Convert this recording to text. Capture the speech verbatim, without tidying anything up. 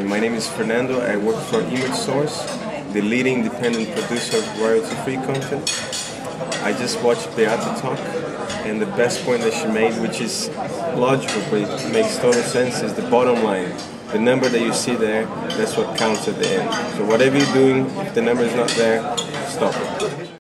my name is Fernando. I work for Image Source, the leading independent producer of royalty-free content. I just watched Beata talk, and the best point that she made, which is logical but it makes total sense, is the bottom line. The number that you see there, that's what counts at the end. So whatever you're doing, if the number is not there, stop it.